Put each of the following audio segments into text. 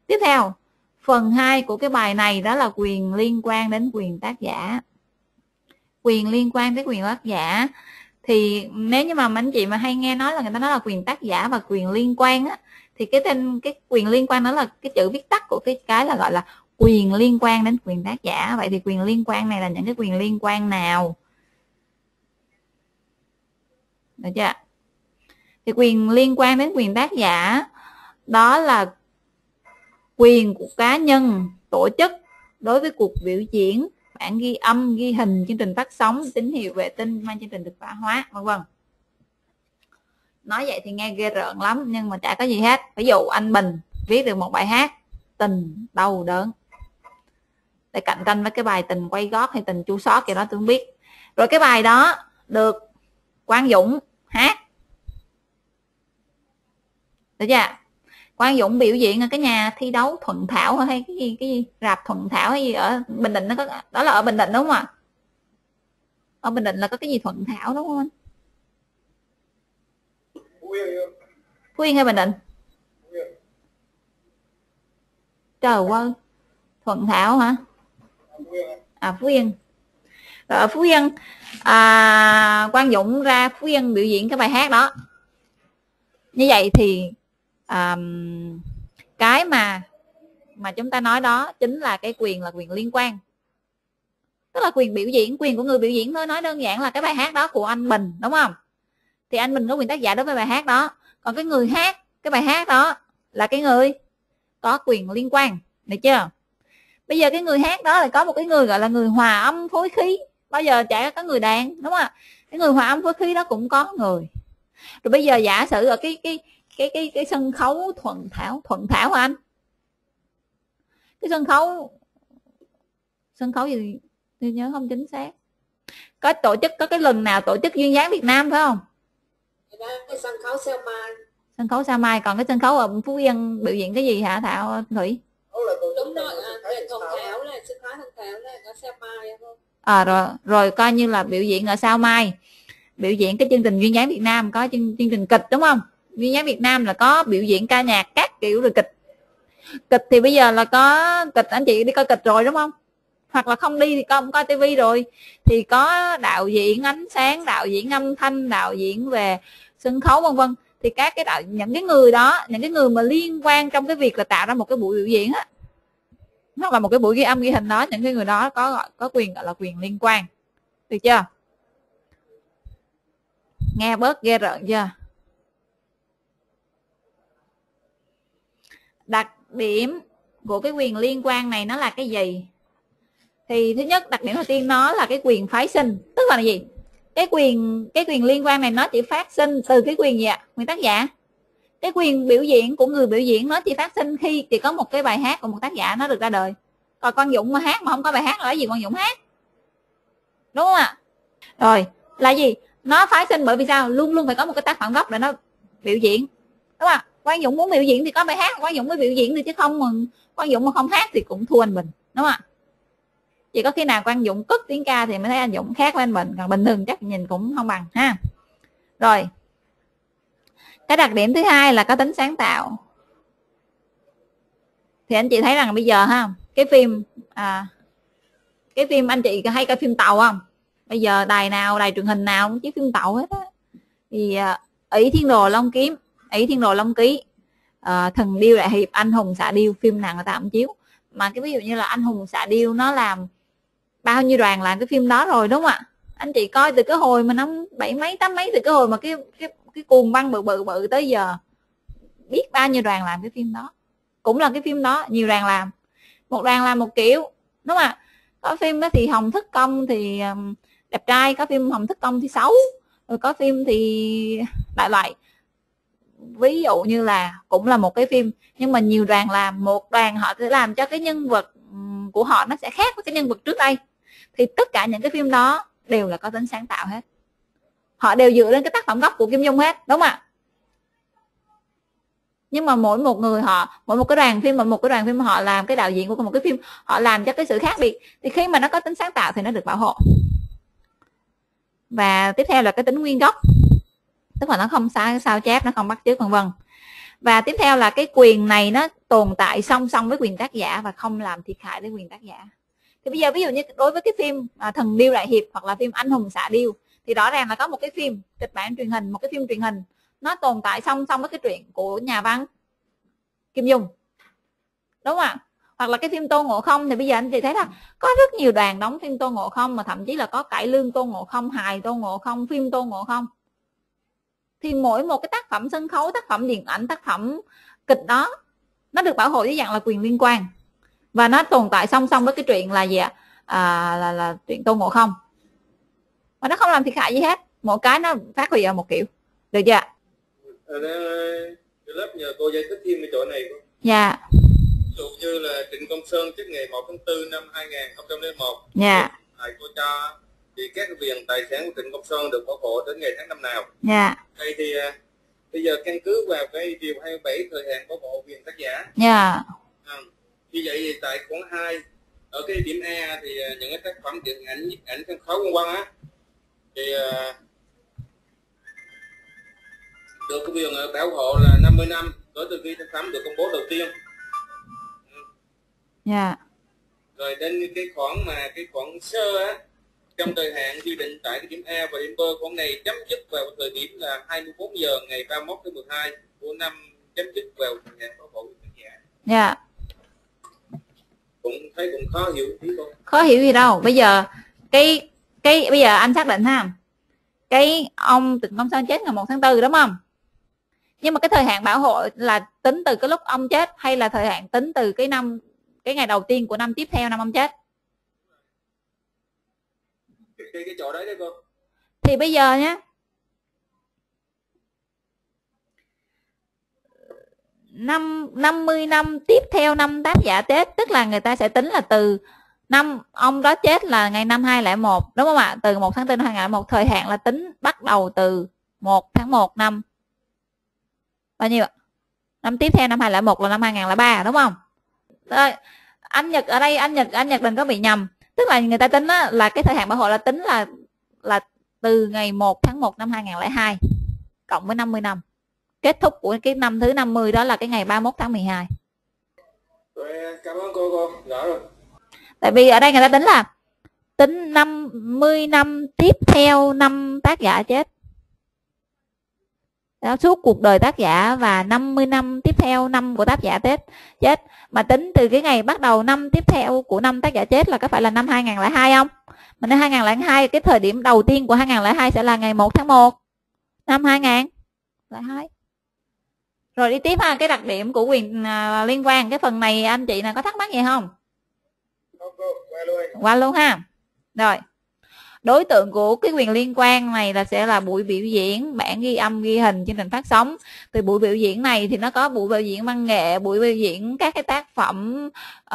Tiếp theo, phần 2 của cái bài này đó là quyền liên quan đến quyền tác giả. Quyền liên quan tới quyền tác giả thì nếu như mà anh chị mà hay nghe nói là người ta nói là quyền tác giả và quyền liên quan á, thì cái quyền liên quan đó là cái chữ viết tắt của cái là gọi là quyền liên quan đến quyền tác giả. Vậy thì quyền liên quan này là những cái quyền liên quan nào? Được chưa? Thì quyền liên quan đến quyền tác giả đó là quyền của cá nhân, tổ chức đối với cuộc biểu diễn, bản ghi âm, ghi hình, chương trình phát sóng, tín hiệu vệ tinh, mang chương trình thực phẩm hóa, vân vân. Nói vậy thì nghe ghê rợn lắm nhưng mà chả có gì hết. Ví dụ anh Bình viết được một bài hát Tình Đau Đớn để cạnh tranh với cái bài Tình Quay Gót hay Tình Chua Xót gì đó tôi không biết. Rồi cái bài đó được Quang Dũng hát, được chưa? Quang Dũng biểu diễn ở cái nhà thi đấu Thuận Thảo hay cái gì rạp Thuận Thảo hay gì ở Bình Định, nó có, đó là ở Bình Định đúng không ạ? Ở Bình Định là có cái gì Thuận Thảo đúng không anh? Phú Yên hay Bình Định? Trời ơi, Thuận Thảo hả? Phú Yên. Rồi ở Phú Yên, Quang Dũng ra Phú Yên biểu diễn cái bài hát đó. Như vậy thì cái mà chúng ta nói đó chính là cái quyền là quyền liên quan, tức là quyền biểu diễn, quyền của người biểu diễn thôi. Nói đơn giản là cái bài hát đó của anh Bình đúng không, thì anh Bình có quyền tác giả đối với bài hát đó. Còn cái người hát cái bài hát đó là cái người có quyền liên quan, được chưa? Bây giờ cái người hát đó là có một cái người gọi là người hòa âm phối khí, bao giờ chả có người đàn đúng không? Cái người hòa âm phối khí đó cũng có người. Rồi bây giờ giả sử ở cái sân khấu Thuận Thảo hả anh? Cái sân khấu gì tôi nhớ không chính xác, có tổ chức, có cái lần nào tổ chức duyên dáng Việt Nam phải không? Cái sân khấu Sao Mai. Sân khấu Sao Mai. Còn cái sân khấu ở Phú Yên biểu diễn cái gì hả Thảo Thủy? Đúng rồi, Thuận Thảo là sân khấu Thuận Thảo là có Sao Mai không? Rồi coi như là biểu diễn ở Sao Mai, biểu diễn cái chương trình duyên dáng Việt Nam, có chương trình kịch đúng không? Duyên dáng Việt Nam là có biểu diễn ca nhạc các kiểu, rồi kịch thì bây giờ là có kịch, anh chị đi coi kịch rồi đúng không? Hoặc là không đi thì coi tivi rồi, thì có đạo diễn ánh sáng, đạo diễn âm thanh, đạo diễn về sân khấu vân vân. Thì các cái những cái người đó, những cái người mà liên quan trong cái việc là tạo ra một cái buổi biểu diễn á, hoặc là một cái buổi ghi âm ghi hình đó, những cái người đó có quyền gọi là quyền liên quan, được chưa? Nghe bớt ghê rợn chưa? Đặc điểm của cái quyền liên quan này nó là cái gì? Thì thứ nhất, đặc điểm đầu tiên nó là cái quyền phái sinh. Tức là gì? Cái quyền liên quan này nó chỉ phát sinh từ cái quyền gì ạ? Quyền tác giả. Cái quyền biểu diễn của người biểu diễn nó chỉ phát sinh khi chỉ có một cái bài hát của một tác giả nó được ra đời. Còn Quang Dũng mà hát mà không có bài hát là cái gì Quang Dũng hát? Đúng không ạ? Rồi, là gì? Nó phái sinh bởi vì sao? Luôn luôn phải có một cái tác phẩm gốc để nó biểu diễn. Đúng không ạ? Quang Dũng muốn biểu diễn thì có bài hát Quang Dũng mới biểu diễn được, chứ không mà Quang Dũng mà không hát thì cũng thua anh Bình, đúng không ạ? Chỉ có khi nào Quang Dũng cất tiếng ca thì mới thấy anh Dũng khác với anh Bình, còn bình thường chắc nhìn cũng không bằng ha. Rồi, cái đặc điểm thứ hai là có tính sáng tạo. Thì anh chị thấy rằng bây giờ ha, cái phim anh chị hay coi phim tàu không? Bây giờ đài truyền hình nào cũng chiếu phim tàu hết á. Thì Ỷ Thiên Đồ Long Kiếm, Ỷ Thiên Đồ Long Ký, Thần Điêu Đại Hiệp, Anh Hùng Xạ Điêu, phim nào người ta cũng chiếu. Mà cái ví dụ như là Anh Hùng Xạ Điêu nó làm bao nhiêu đoàn làm cái phim đó rồi đúng không ạ? Anh chị coi từ cái hồi mà năm 7 mấy 8 mấy, từ cái hồi mà cái cuồng băng bự tới giờ, biết bao nhiêu đoàn làm cái phim đó. Cũng là cái phim đó nhiều đoàn làm, một đoàn làm một kiểu, đúng không ạ? Có phim đó thì Hồng Thức Công thì đẹp trai, có phim Hồng Thức Công thì xấu, rồi có phim thì đại loại. Ví dụ như là cũng là một cái phim nhưng mà nhiều đoàn làm, một đoàn họ sẽ làm cho cái nhân vật của họ nó sẽ khác với cái nhân vật trước đây. Thì tất cả những cái phim đó đều là có tính sáng tạo hết, họ đều dựa lên cái tác phẩm gốc của Kim Dung hết, đúng không ạ? Nhưng mà mỗi một cái đoàn phim họ làm, cái đạo diễn của một cái phim họ làm cho cái sự khác biệt, thì khi mà nó có tính sáng tạo thì nó được bảo hộ. Và tiếp theo là cái tính nguyên gốc, tức là nó không sao chép, nó không bắt chước vân vân. Và tiếp theo là cái quyền này nó tồn tại song song với quyền tác giả và không làm thiệt hại đến quyền tác giả. Thì bây giờ ví dụ như đối với cái phim Thần Điêu Đại Hiệp hoặc là phim Anh Hùng Xạ Điêu thì rõ ràng là có một cái phim kịch bản truyền hình, một cái phim truyền hình nó tồn tại song song với cái truyện của nhà văn Kim Dung, đúng không ạ? Hoặc là cái phim Tôn Ngộ Không thì bây giờ anh chị thấy là có rất nhiều đoàn đóng phim Tôn Ngộ Không, mà thậm chí là có cải lương Tôn Ngộ Không, hài Tôn Ngộ Không, phim Tôn Ngộ Không. Thì mỗi một cái tác phẩm sân khấu, tác phẩm điện ảnh, tác phẩm kịch đó nó được bảo hộ dưới dạng là quyền liên quan, và nó tồn tại song song với cái chuyện là gì ạ? Là chuyện Tôn Ngộ Không, và nó không làm thiệt hại gì hết, mỗi cái nó phát huy ở một kiểu, được chưa? Lớp nhờ cô giải thích thêm cái chỗ này. Dạ. Ví dụ như là Trịnh Công Sơn chết ngày 1 tháng 4 năm 2001. Dạ. Thầy cô cho thì các quyền tài sản của Trịnh Công Sơn được bảo hộ đến ngày tháng năm nào? Dạ. Đây thì bây giờ căn cứ vào cái điều 27 thời hạn bảo hộ quyền tác giả. Dạ. Như vậy thì tại khoản 2 ở cái điểm A thì những cái tác phẩm điện ảnh, nhiếp ảnh, sân khấu vân vân á thì được cái quyền bảo hộ là 50 năm kể từ khi tác phẩm được công bố đầu tiên. Dạ. Rồi đến cái khoản mà cái khoản sơ á, trong thời hạn quy định tại cái điểm A và điểm B, khoản này chấm dứt vào thời điểm là 24 giờ ngày 31 tháng 12 của năm, chấm dứt vào thời hạn bảo hộ tác giả. Dạ. Cũng thấy cũng khó hiểu tí thôi. Khó hiểu gì đâu. Bây giờ cái bây giờ anh xác định ha, cái ông Trịnh Công Sơn chết ngày 1 tháng 4 đúng không? Nhưng mà cái thời hạn bảo hộ là tính từ cái lúc ông chết hay là thời hạn tính từ cái ngày đầu tiên của năm tiếp theo năm ông chết? Cái chỗ đấy đấy cô. Thì bây giờ nhé, năm 50 năm tiếp theo năm tác giả chết, tức là người ta sẽ tính là từ năm ông đó chết là ngày năm 2001, đúng không ạ? Từ 1 tháng 4 năm 2001, thời hạn là tính bắt đầu từ 1 tháng 1 năm bao nhiêu ạ? Năm tiếp theo năm 2001 là năm 2003, đúng không? Rồi, anh Nhật ở đây, anh Nhật đừng có bị nhầm. Tức là người ta tính á, là cái thời hạn bảo hộ là tính là từ ngày 1 tháng 1 năm 2002 cộng với 50 năm. Kết thúc của cái năm thứ 50 đó là cái ngày 31 tháng 12. Rồi, cảm ơn cô, rõ rồi. Tại vì ở đây người ta tính là tính 50 năm tiếp theo năm tác giả chết. Đó, suốt cuộc đời tác giả và 50 năm tiếp theo năm của tác giả chết. Mà tính từ cái ngày bắt đầu năm tiếp theo của năm tác giả chết là có phải là năm 2002 không? Mà năm 2002, cái thời điểm đầu tiên của 2002 sẽ là ngày 1 tháng 1 năm 2002. Rồi đi tiếp ha, cái đặc điểm của quyền liên quan. Cái phần này anh chị nào có thắc mắc gì không? Qua luôn ha. Rồi, đối tượng của cái quyền liên quan này là sẽ là buổi biểu diễn, bản ghi âm ghi hình, chương trình phát sóng. Từ buổi biểu diễn này thì nó có buổi biểu diễn văn nghệ, buổi biểu diễn các cái tác phẩm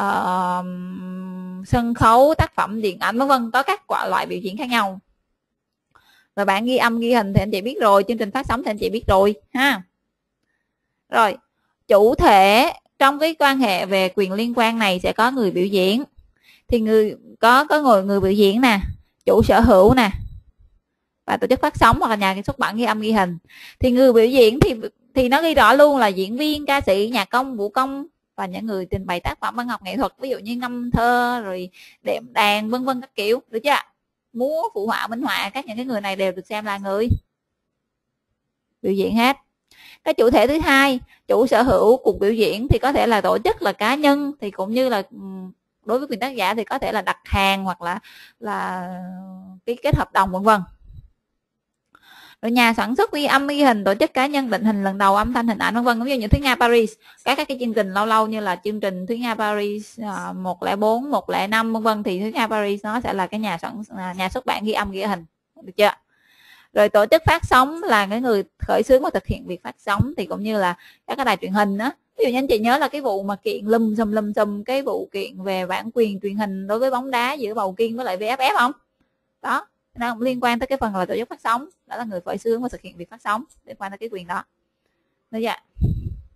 sân khấu, tác phẩm điện ảnh vân vân, có các loại biểu diễn khác nhau. Rồi bản ghi âm ghi hình thì anh chị biết rồi, chương trình phát sóng thì anh chị biết rồi ha. Rồi, chủ thể trong cái quan hệ về quyền liên quan này sẽ có người biểu diễn. Thì có người biểu diễn nè, chủ sở hữu nè, và tổ chức phát sóng hoặc là nhà xuất bản ghi âm ghi hình. Thì người biểu diễn thì nó ghi rõ luôn là diễn viên, ca sĩ, nhạc công, vũ công và những người trình bày tác phẩm văn học nghệ thuật, ví dụ như ngâm thơ rồi đệm đàn vân vân các kiểu, được chưa? Múa, phụ họa, minh họa, các những cái người này đều được xem là người biểu diễn hết. Cái chủ thể thứ hai, chủ sở hữu cuộc biểu diễn thì có thể là tổ chức, là cá nhân, thì cũng như là đối với quyền tác giả thì có thể là đặt hàng hoặc là cái kết hợp đồng vân vân. Rồi nhà sản xuất ghi âm ghi hình, tổ chức cá nhân định hình lần đầu âm thanh hình ảnh vân vân, giống như Thúy Nga Paris, các cái chương trình lâu lâu như là chương trình Thúy Nga Paris 104, 105 vân vân, thì Thúy Nga Paris nó sẽ là cái nhà xuất bản ghi âm ghi hình, được chưa? Rồi tổ chức phát sóng là cái người khởi xướng và thực hiện việc phát sóng, thì cũng như là các cái đài truyền hình đó. Ví dụ như anh chị nhớ là cái vụ mà kiện lùm xùm cái vụ kiện về bản quyền truyền hình đối với bóng đá giữa Bầu Kiên với lại VFF không? Đó, nó cũng liên quan tới cái phần là tổ chức phát sóng, đó là người khởi xướng và thực hiện việc phát sóng, liên quan tới cái quyền đó. Được chưa?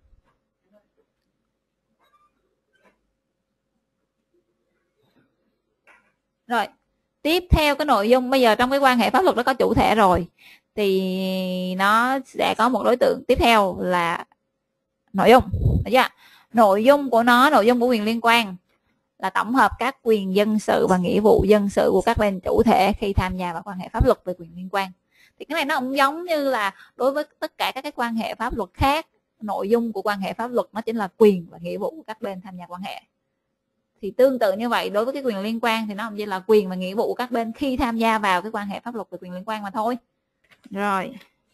Rồi, tiếp theo cái nội dung bây giờ trong cái quan hệ pháp luật nó có chủ thể rồi, thì nó sẽ có một đối tượng tiếp theo là nội dung, được chưa? Nội dung của nó, nội dung của quyền liên quan là tổng hợp các quyền dân sự và nghĩa vụ dân sự của các bên chủ thể khi tham gia vào quan hệ pháp luật về quyền liên quan. Thì cái này nó cũng giống như là đối với tất cả các cái quan hệ pháp luật khác, nội dung của quan hệ pháp luật nó chính là quyền và nghĩa vụ của các bên tham gia quan hệ. Thì tương tự như vậy, đối với cái quyền liên quan thì nó cũng chỉ là quyền và nghĩa vụ của các bên khi tham gia vào cái quan hệ pháp luật về quyền liên quan mà thôi. Rồi,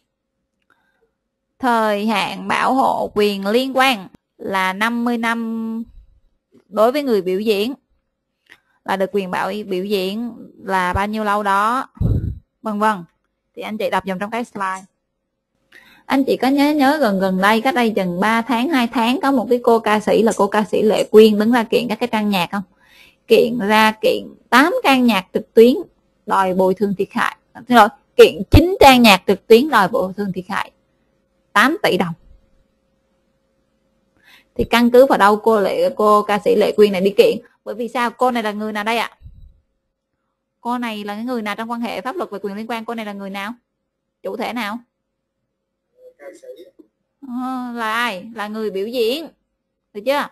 thời hạn bảo hộ quyền liên quan là 50 năm đối với người biểu diễn, là được quyền biểu diễn là bao nhiêu lâu đó, vân vân. Thì anh chị đọc dùm trong cái slide. Anh chị có nhớ gần đây, cách đây chừng 3 tháng 2 tháng có một cái cô ca sĩ là cô ca sĩ Lệ Quyên đứng ra kiện các cái trang nhạc không? Kiện 8 trang nhạc trực tuyến đòi bồi thường thiệt hại. Rồi, kiện 9 trang nhạc trực tuyến đòi bồi thường thiệt hại 8 tỷ đồng. Thì căn cứ vào đâu cô ca sĩ Lệ Quyên này đi kiện? Bởi vì sao? Cô này là người nào đây ạ? Cô này là người nào trong quan hệ pháp luật về quyền liên quan? Cô này là người nào? Chủ thể nào? Là ai? Là người biểu diễn, được chưa?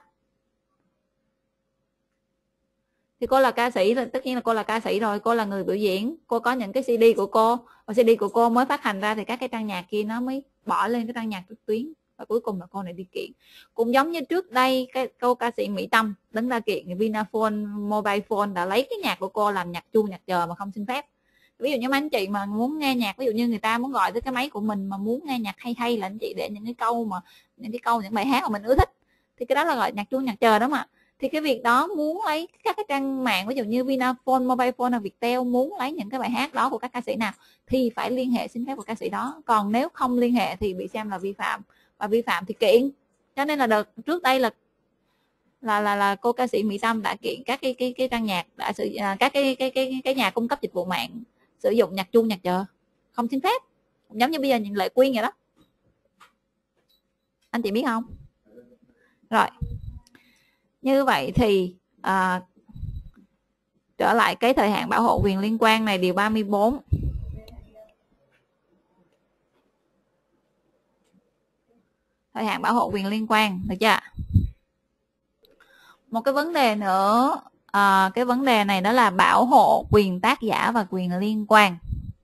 Thì cô là ca sĩ, tất nhiên là cô là ca sĩ rồi, cô là người biểu diễn, cô có những cái CD của cô, và CD của cô mới phát hành ra thì các cái trang nhạc kia nó mới bỏ lên cái trang nhạc trực tuyến, và cuối cùng là cô này đi kiện. Cũng giống như trước đây cô ca sĩ Mỹ Tâm đứng ra kiện Vinaphone Mobile Phone đã lấy cái nhạc của cô làm nhạc chuông nhạc chờ mà không xin phép. Ví dụ như mấy anh chị mà muốn nghe nhạc, ví dụ như người ta muốn gọi tới cái máy của mình mà muốn nghe nhạc hay là anh chị để những bài hát mà mình ưa thích, thì cái đó là gọi nhạc chuông nhạc chờ đó mà. Thì cái việc đó muốn lấy các cái trang mạng ví dụ như Vinaphone Mobile Phone hoặc Viettel muốn lấy những cái bài hát đó của các ca sĩ nào thì phải liên hệ xin phép của ca sĩ đó, còn nếu không liên hệ thì bị xem là vi phạm, và vi phạm thì kiện. Cho nên là đợt trước đây là cô ca sĩ Mỹ Tâm đã kiện các cái trang nhạc, đã các cái nhà cung cấp dịch vụ mạng sử dụng nhạc chuông nhạc chờ không xin phép, giống như bây giờ nhìn Lệ Quyên vậy đó, anh chị biết không? Rồi, như vậy thì trở lại cái thời hạn bảo hộ quyền liên quan này, điều 34. Thời hạn bảo hộ quyền liên quan, được chưa? Một cái vấn đề nữa, cái vấn đề này đó là bảo hộ quyền tác giả và quyền liên quan.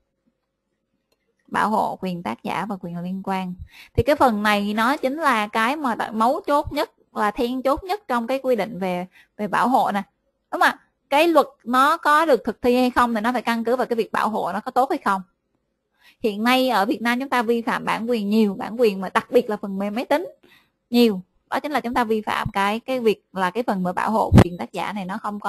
Bảo hộ quyền tác giả và quyền liên quan. Thì cái phần này nó chính là cái mà mấu chốt nhất, là then chốt nhất trong cái quy định về bảo hộ nè. Đúng không ạ? Cái luật nó có được thực thi hay không thì nó phải căn cứ vào cái việc bảo hộ nó có tốt hay không. Hiện nay ở Việt Nam chúng ta vi phạm bản quyền nhiều, bản quyền mà đặc biệt là phần mềm máy tính nhiều. Đó chính là chúng ta vi phạm cái việc là cái phần mà bảo hộ quyền tác giả này nó không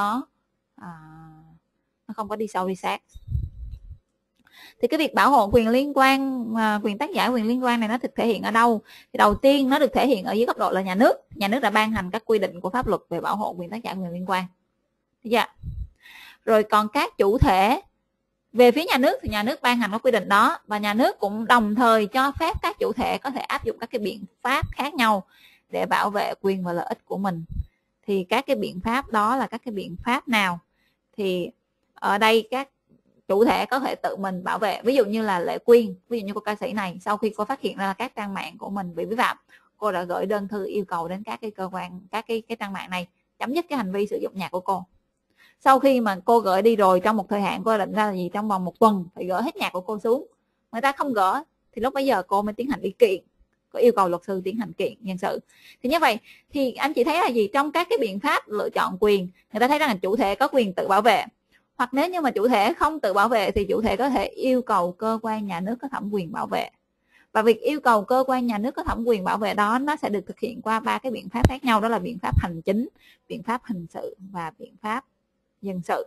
có đi sâu đi sát. Thì cái việc bảo hộ quyền liên quan, quyền tác giả, quyền liên quan này nó thực thể hiện ở đâu? Thì đầu tiên nó được thể hiện ở dưới góc độ là nhà nước. Nhà nước đã ban hành các quy định của pháp luật về bảo hộ quyền tác giả, quyền liên quan. Được chưa? Rồi còn các chủ thể, về phía nhà nước thì nhà nước ban hành các quy định đó, và nhà nước cũng đồng thời cho phép các chủ thể có thể áp dụng các cái biện pháp khác nhau để bảo vệ quyền và lợi ích của mình. Thì các cái biện pháp đó là các cái biện pháp nào? Thì ở đây các chủ thể có thể tự mình bảo vệ. Ví dụ như là Lệ Quyên, ví dụ như cô ca sĩ này, sau khi cô phát hiện ra các trang mạng của mình bị vi phạm, cô đã gửi đơn thư yêu cầu đến các cái cơ quan, các cái trang mạng này chấm dứt cái hành vi sử dụng nhạc của cô. Sau khi mà cô gửi đi rồi, trong một thời hạn cô định ra là gì, trong vòng 1 tuần phải gỡ hết nhạc của cô xuống. Người ta không gỡ thì lúc bấy giờ cô mới tiến hành đi kiện, có yêu cầu luật sư tiến hành kiện nhân sự. Thì như vậy thì anh chị thấy là gì, trong các cái biện pháp lựa chọn quyền, người ta thấy rằng là chủ thể có quyền tự bảo vệ, hoặc nếu như mà chủ thể không tự bảo vệ thì chủ thể có thể yêu cầu cơ quan nhà nước có thẩm quyền bảo vệ. Và việc yêu cầu cơ quan nhà nước có thẩm quyền bảo vệ đó nó sẽ được thực hiện qua 3 cái biện pháp khác nhau, đó là biện pháp hành chính, biện pháp hình sự và biện pháp dân sự.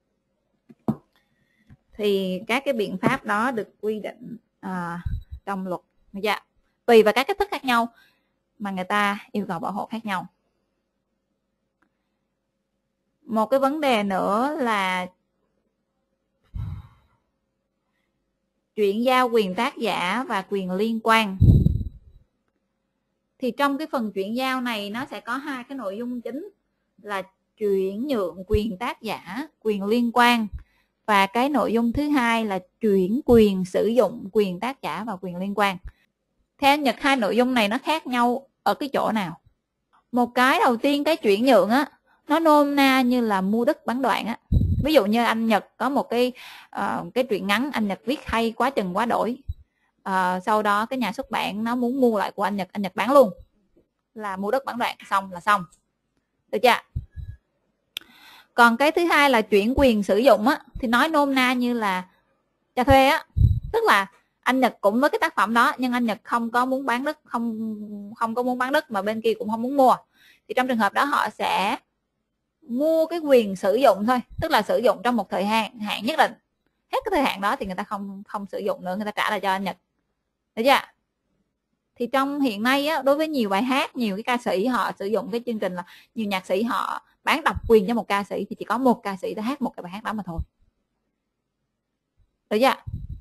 Thì các cái biện pháp đó được quy định trong luật, tùy vào các cách thức khác nhau mà người ta yêu cầu bảo hộ khác nhau. Một cái vấn đề nữa là chuyển giao quyền tác giả và quyền liên quan. Thì trong cái phần chuyển giao này nó sẽ có 2 cái nội dung chính là chuyển nhượng quyền tác giả, quyền liên quan, và cái nội dung thứ hai là chuyển quyền sử dụng quyền tác giả và quyền liên quan. Theo Nhật, 2 nội dung này nó khác nhau ở cái chỗ nào? Một cái đầu tiên, cái chuyển nhượng á, nó nôm na như là mua đất bán đoạn á. Ví dụ như anh Nhật có một cái truyện ngắn anh Nhật viết hay quá chừng quá đổi, sau đó cái nhà xuất bản nó muốn mua lại của anh Nhật bán luôn, là mua đất bán đoạn, xong là xong, được chưa? Còn cái thứ hai là chuyển quyền sử dụng á, thì nói nôm na như là cho thuê á, tức là anh Nhật cũng với cái tác phẩm đó nhưng anh Nhật không có muốn bán đất, không có muốn bán đất mà bên kia cũng không muốn mua, thì trong trường hợp đó họ sẽ mua cái quyền sử dụng thôi, tức là sử dụng trong một thời hạn nhất định, hết cái thời hạn đó thì người ta không sử dụng nữa, người ta trả lại cho anh Nhật, được chưa? Thì trong hiện nay á, đối với nhiều bài hát, nhiều cái ca sĩ họ sử dụng cái chương trình là nhiều nhạc sĩ họ bán độc quyền cho một ca sĩ, thì chỉ có một ca sĩ đã hát một cái bài hát đó mà thôi, được chưa?